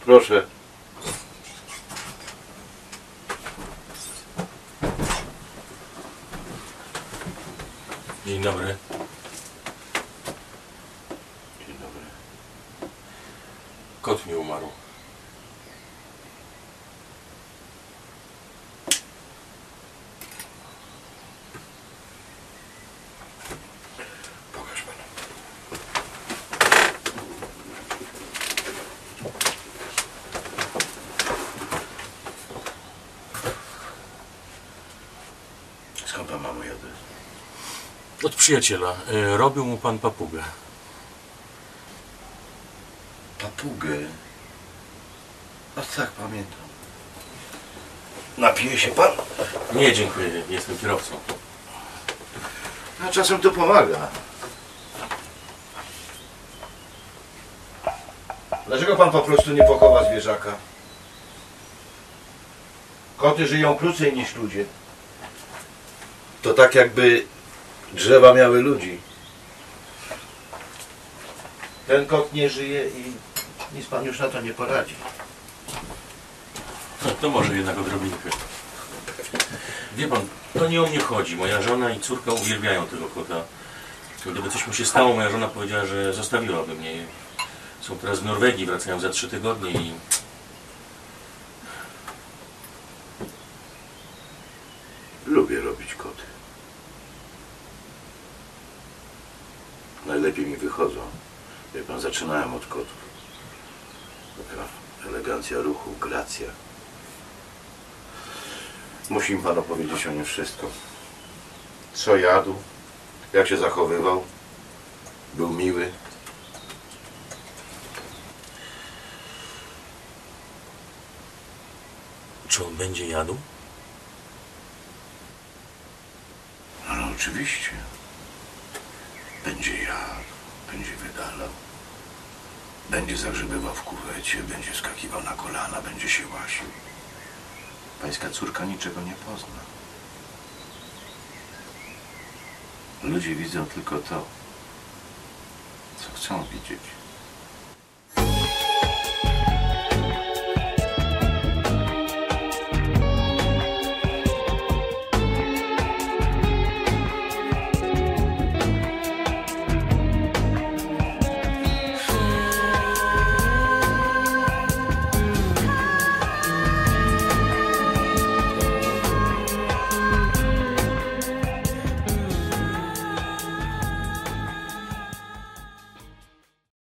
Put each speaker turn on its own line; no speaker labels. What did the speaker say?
Proszę.
Dzień dobry.
Dzień dobry.
Kot mi umarł.
Pokaż panu. Skąd pan ma mój adres?
Od przyjaciela. Robił mu pan papugę.
Papugę? A tak, pamiętam. Napije się pan?
Nie, dziękuję. Jestem kierowcą.
A czasem to pomaga. Dlaczego pan po prostu nie pochowa zwierzaka? Koty żyją krócej niż ludzie. To tak jakby drzewa miały ludzi. Ten kot nie żyje i nic pan już na to nie poradzi.
No, to może jednak odrobinkę. Wie pan, to nie o mnie chodzi. Moja żona i córka uwielbiają tego kota. Gdyby coś mu się stało, moja żona powiedziała, że zostawiłaby mnie. Są teraz w Norwegii, wracają za 3 tygodnie i...
Lubię robić koty. Najlepiej mi wychodzą. Wie pan, zaczynałem od kotów. Taka elegancja ruchu, gracja. Musi mi pan opowiedzieć o nim wszystko. Co jadł, jak się zachowywał, był miły.
Czy on będzie jadł?
No oczywiście. Będzie jadł, będzie wydalał. Będzie zagrzebywał w kuwecie, będzie skakiwał na kolana, będzie się łasił. Pańska córka niczego nie pozna. Ludzie widzą tylko to, co chcą widzieć.